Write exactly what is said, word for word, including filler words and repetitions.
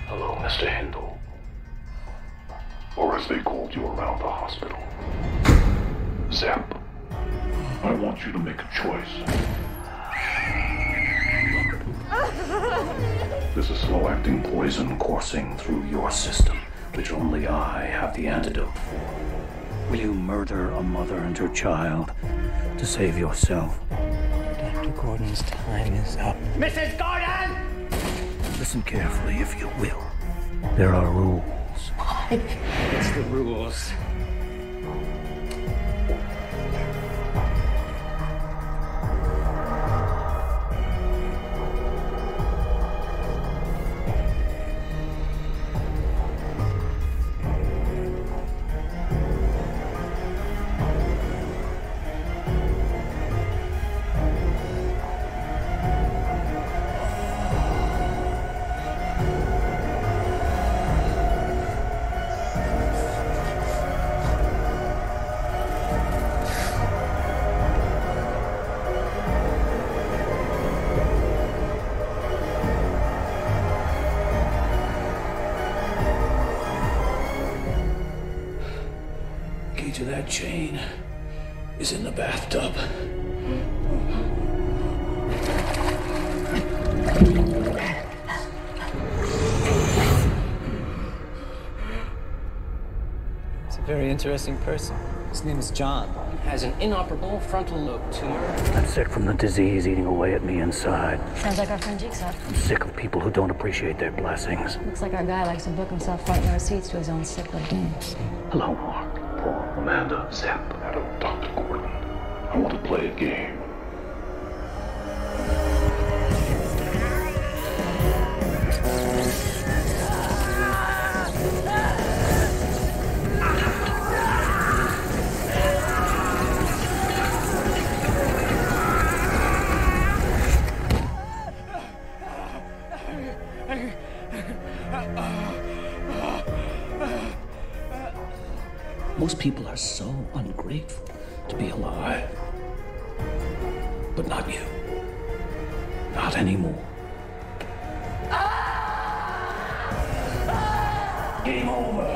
Hello, Mister Hindle. Or as they called you around the hospital, Zap. I want you to make a choice. There's a slow-acting poison coursing through your system, which only I have the antidote for. Will you murder a mother and her child to save yourself? Doctor Gordon's time is up. Missus Gordon! Listen carefully, if you will. There are rules. It's the rules. Key to that chain is in the bathtub. He's a very interesting person. His name is John. Has an inoperable frontal lobe tumor. I'm sick from the disease eating away at me inside. Sounds like our friend Jigsaw. I'm sick of people who don't appreciate their blessings. Looks like our guy likes to book himself front row seats to his own sickly games. Hello, Mark. Paul, Amanda, Zap. Hello, Doctor Gordon. I want to play a game. Most people are so ungrateful to be alive. But not you. Not anymore. Game over.